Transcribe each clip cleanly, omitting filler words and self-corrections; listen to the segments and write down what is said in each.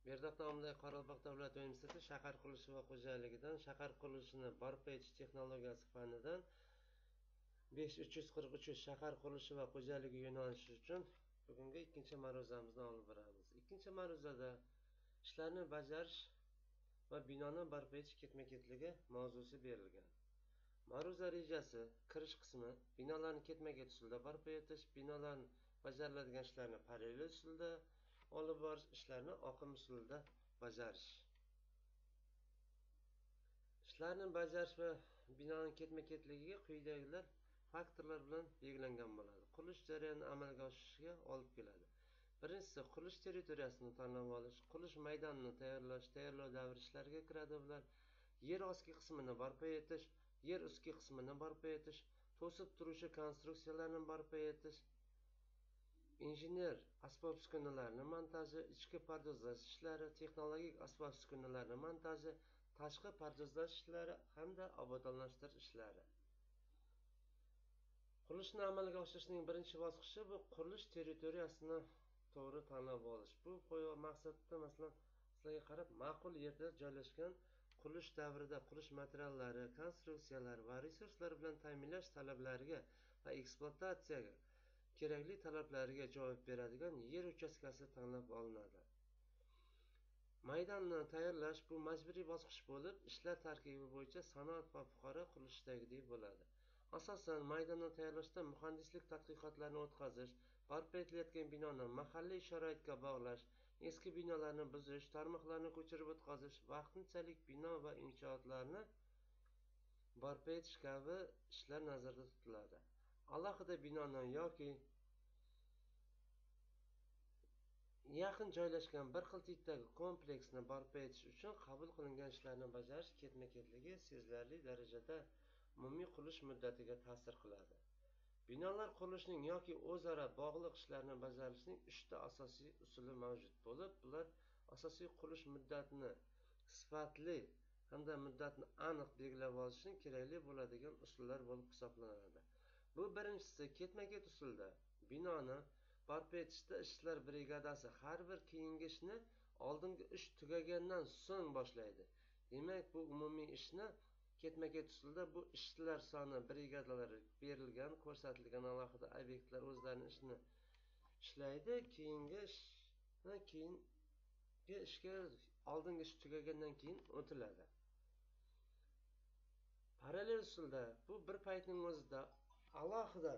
Berdaq nomidagi Qoraqalpoq davlat universiteti shahar qurilishi va xo'jaligidan, shahar qurilishini barpo etish texnologiyasi fanidan 5343 shahar qurilishi va xo'jaligi yo'nalishi uchun bugungi ikkinchi ma'ruzamizni olib boramiz. Ikkinchi ma'ruzada ishlarni bajarish va binoni barpo etish ketma-ketligi mavzusi berilgan. Ma'ruza rejasi kirish qismi binolarni ketma-ket usulda barpo etish, binolarni bajariladigan ishlarni parallel usulda olib borish, ishlarni oqim usulida bajarish. Ishlarni bajarish va binoning ketma-ketligiga quyidagilar faktorlar bilan belgilangan bo'ladi. Qurilish jarayoni amalga oshishiga olib keladi. Birinchisi, qurilish territoriyasini tanlab olish, qurilish maydonini tayyorlash, tayyorlov davri ishlariga kiradi. Bular yer osti qismini barpo etish, yer usti qismini barpo etish, to'sib turuvchi konstruksiyalarni barpo etish, injener asbob-uskunalarni montaji, ichki pardozlash ishlari, texnologik asbob-uskunalarni montaji, tashqi pardozlash ishlari hamda obodonlashtirish ishlari. Qurilishni amalga oshirishning birinchi bosqichi bu qurilish territoriyasini to'g'ri tanlab olish. Bu maqsadda masalan sizlarga qarab ma'qul yerda joylashgan qurilish davrida qurilish materiallari, konstruksiyalar va resurslar bilan ta'minlash talablariga va ekspluatatsiyaga kerakli talablariga javob beradigan yer uchastkasi tanlab olinadi. Maydonni tayyorlash bu majburiy bosqich bo'lib, ishlar tarkibi bo'yicha sanoat va fuqaro qurilishidagidek bo'ladi. Asosan maydonni tayyorlashda muhandislik tadqiqotlarini o'tkazish, barpo etilayotgan binoni mahalliy sharoitga bog'lash, eski binolarni buzish, tarmoqlarni ko'chirib o'tkazish, vaqtinchalik bino va inshootlarni barpo etish kabi ishlar nazarda tutiladi. Alohida binoni yoki yaqin joylashgan bir xil tipdagi kompleksni barpo etish uchun qabul qilingan ishlarni bajarish ketma-ketligi sezilarli darajada umumiy qurilish muddatiga ta'sir qiladi. Binolar qurilishining yoki o'zaro bog'liq ishlarni bajarishning 3 ta asosiy usuli mavjud bo'lib, bular asosiy qurilish muddatini sifatli hamda muddatni aniq belgilab olishning kerakli bo'ladigan usullar bo'lib hisoblanadi. Bu birinchisi, ketma-ket usulda binoni barpo etishda ishchilar brigadasi har bir keyingi ishni oldingi ish tugagandan so'ng boshlaydi. Demak, bu umumiy ishni ketma-ket usulda bu ishchilar soni brigadalari berilgan, ko'rsatilgan alohida obyektlar o'zlarining ishini ishlaydi. Keyingi ishga oldingi ish tugagandan keyin o'tiladi. Parallel usulda bu bir paytning o'zida alohida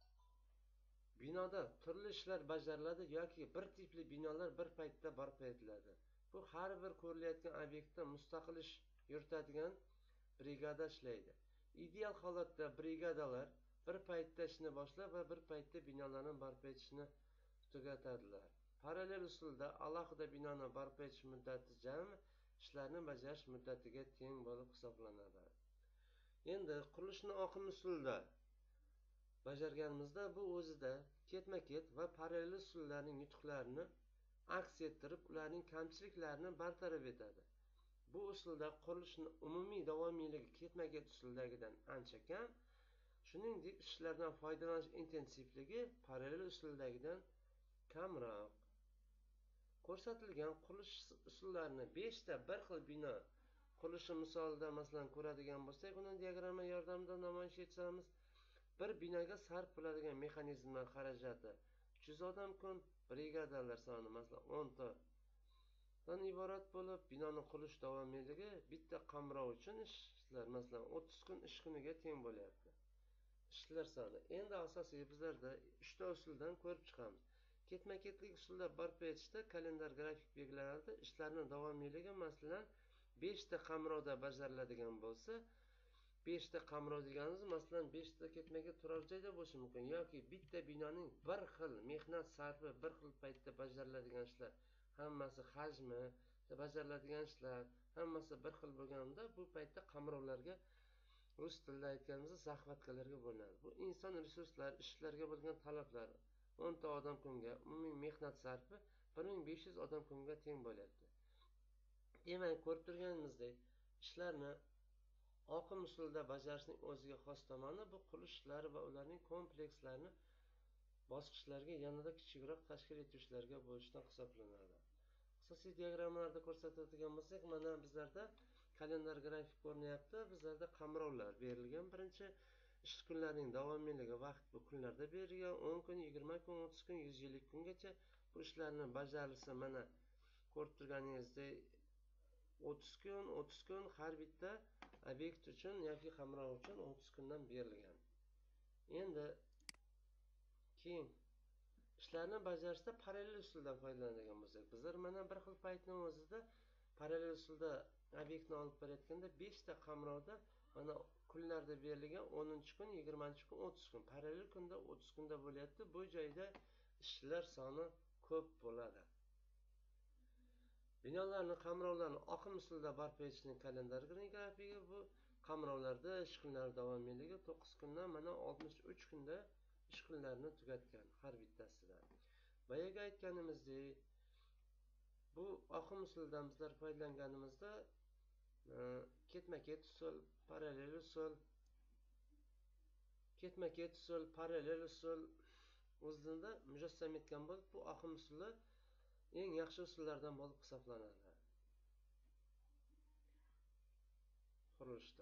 binoda turli ishlar bajariladi yoki bir tipli binolar bir paytda barpo etiladi. Bu har bir ko'rilayotgan obyektda mustaqil ish yuritadigan brigada ishlaydi. Ideal holatda brigadalar bir paytda ishni boshlab va bir paytda binolarni barpo etishni tugatadilar. Parallel usulda alohida binoni barpo etish muddati jami ishlarni bajarish muddatiga teng bo'lib hisoblanadi. Endi qurilishni oqim usulida bajarganimizda bu o'zida ketma-ket va parallel usullarning yutuqlarini aks ettirib, ularning kamchiliklarini bartaraf etadi. Bu usulda qurilishning umumiy davomiyligi ketma-ket usuldagidan ancha kam, shuningdek ishlardan foydalanish intensivligi parallel usuldagidan kamroq. Ko'rsatilgan qurilish usullarini 5 ta bir xil bino qurilishi misolida masalan ko'radigan bo'lsak, uni diagramma yordamida namoyish etamiz. Bir binoga sarf bo'ladigan mexanizmlar xarajati 300 odam kun, brigadalar soni masalan 10 ta dan iborat bo'lib, binoning qurilish davomiyligi bitta qamrov uchun ishlar masalan 30 kun ish kuniga teng bo'lyapti. Ishlar soni. Endi asosiy bizlarda 3 ta usuldan ko'rib chiqamiz. Ketma-ketlik usulda barpo etishda kalendar grafik belgilanadi. Ishlarning davomiyligi masalan 5 ta qamrovda bajariladigan bo'lsa, 5 ta qamrov deganimiz masalan 5 ta ketma-ket turar joyda bo'lishi mumkin yoki bitta binoning bir xil mehnat sarfi bir xil paytda bajariladigan ishlar, hammasi hajmi, bajariladigan ishlar, hammasi bir xil bo'lganda bu paytda qamrovlarga rus tilida aytganimizda zahvatkalarga bo'linadi. Bu inson resurslari, ishlarga bo'lgan talablar 10 ta odam kunga, umumiy mehnat sarfi 1500 odam kunga teng bo'lyapti. Demak, ko'rib turganimizdek, ishlarni oqim usulida bajarishning o'ziga xos tomoni bu qurilish ishlari va ularning komplekslarini bosqichlarga yanada kichikroq tashkil etuvchilarga bo'lishdan hisoblanadi. asosiy diagrammalarda ko'rsatadigan bo'lsak, mana bizlarda kalendar grafik ko'rinyapti. Bizlarda qamrovlar berilgan. Birinchi ish kunlarining davomiyligi vaqt bu kunlarda berilgan. 10 kun, 20 kun, 30 kun, 120 kungacha bu ishlarni bajarilsa, mana ko'rib turganingizdek 30 kun, 30 kun har bitta obyekt uchun yoki qamrov uchun 30 kundan berilgan. Endi keyin ishlarni bajarishda parallel usuldan foydalanadigan bo'lsak, bizlar mana bir xil paytning o'zida parallel usulda obyektni olib borayotganda 5 ta qamrovda mana kunlarda berilgan 10-kun, 20-kun, 30 kun. Parallel kunda 30 kunda bo'lyapti. Bu joyda ishchilar soni ko'p bo'ladi. Binolarni qamrovlarni oqim usulida barpo etishning kalendar grafigi bu qamrovlarda ish kunlari davomiyligi 9 kundan mana 63 kunda ish kunlarini tugatgan har bittasidan. Boyaga aytganimizdek, bu oqim usulidan bizlar foydalanganimizda ketma-ket usul, parallel usul, ketma-ket usul, parallel usul o'zida mujassam etgan bo'lib, bu oqim usuli eng yaxshi usullardan bo'lib hisoblanadi qurilishda.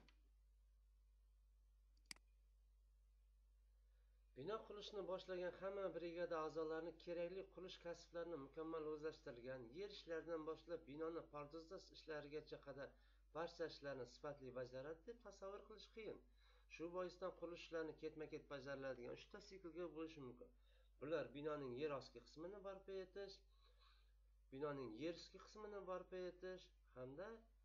Bino qurishni boshlagan hamma brigada a'zolari kerakli qurilish kasblarini mukammal o'zlashtirgan, yer ishlaridan boshlab binoni pardozlash ishlarigacha qadar barcha ishlarni sifatli bajaradi deb tasavvur qilish qiyin. Shu boisdan qurilish ishlarini ketma-ket bajariladigan 3 ta siklga bo'lish mumkin. Bular binoning yer osti qismini barpo etish, binoning yer usti qismini barpo etish hamda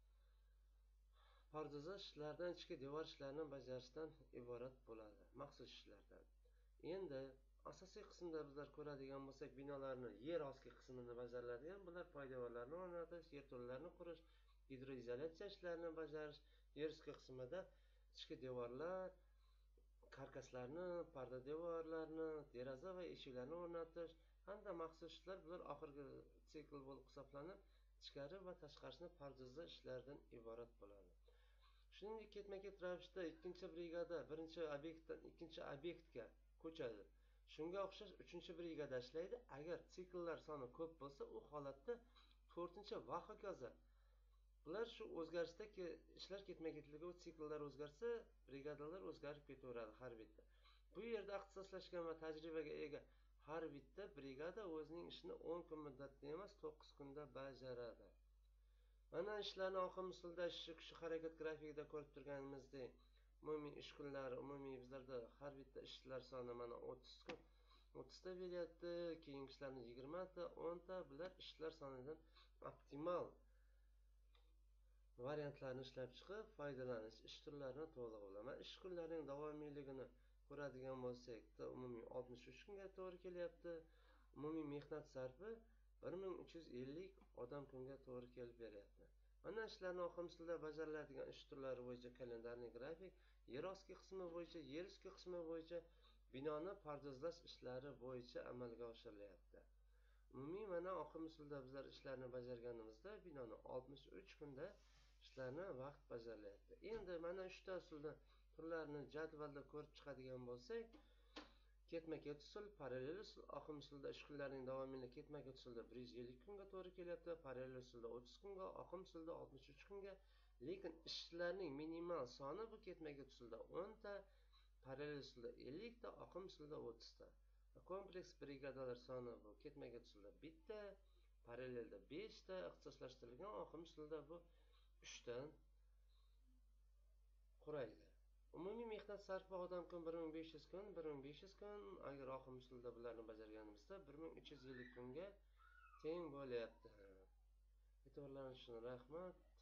pardozlash ishlaridan ichki devor ishlarini bajarishdan iborat bo'ladi, maxsus ishlardan. Endi asosiy qismda bizlar ko'radigan bo'lsak, binolarni yer osti qismini bajariladigan, bular poydevorlarni o'rnatish, yerto'lalarni qurish, gidroizolyatsiya ishlarini bajarish, yer usti qismida ichki devorlar, karkaslarni, parda devorlarni, deraza va eshiklarni o'rnatish hamda maxsus ishlar, bular oxirgi sikl bo'lib hisoblanib, ichkari va tashqarisini pardozlash ishlaridan iborat bo'ladi. Shuningdek, ketma-ket ravishda ikkinchi brigada birinchi obyektdan ikkinchi obyektga ko'chadi. Shunga o'xshash 3-brigada ishlaydi. Agar sikllar soni ko'p bo'lsa, u holatda 4-va hokazo. Bular shu o'zgarishdagi ishlar ketma-ketligi, sikllar o'zgarsa, brigadalar o'zgarib ketaveradi har bitta. Bu yerda ixtisoslashgan va tajribaga ega har bitta brigada o'zining ishini 10 kun muddatda emas, 9 kunda bajaradi. Mana ishlarni oqim usulida ish kuchi harakat grafikida ko'rib turganimizdek, umumiy ish kunlari, umumiy bizlarda har bitta ishchilar soni mana 30 kun, 30 ta beryapti, keyingi ishlarni 20 ta, 10 ta, bular ishchilar sonidan optimal variantlarni ishlab chiqib, foydalanish ish turlarini to'liq bilaman. Ish kunlarining davomiyligini ko'radigan bo'lsak, umumiy 63 kunga to'g'ri kelyapti. Umumiy mehnat sarfi 1350 odam kunga to'g'ri kelib beryapti. Mana ishlarni oqim usulida bajariladigan ish turlari bo'yicha kalendarning grafik, yer osti qismi bo'yicha, yer usti qismi bo'yicha, binoni pardozlash ishlari bo'yicha amalga oshirilyapti. Umumiy mana oqim usulida bizlar ishlarni bajarganimizda binoni 63 kunda ishlarni vaqt bajarilyapti. Endi mana 3 ta usuldan turlarini jadvalda ko'rib chiqadigan bo'lsak, ketma-ket usul, parallel usul, oqim usulida ish kunlarining davomiyligi ketma-ket usulda 150 kunga to'g'ri kelyapti, parallel usulda 30 kunga, oqim usulida 63 kunga. Lekin ishchilarning minimal soni bu ketma-ket usulda 10 ta, parallel usulda 50 ta, oqim usulida 30 ta. Kompleks brigadalar soni bu ketma-ket usulda 1 ta, parallelda 5 ta, ixtisoslashtirilgan oqim usulida bu 3 dan quraydi. Umumiy mehnat sarfi odam kun 1500 kun, 1500 kun, agar oqim usulida bularni bajarganimizda 1350 kunga teng bo'lyapti. E'tiborlaringiz uchun rahmat.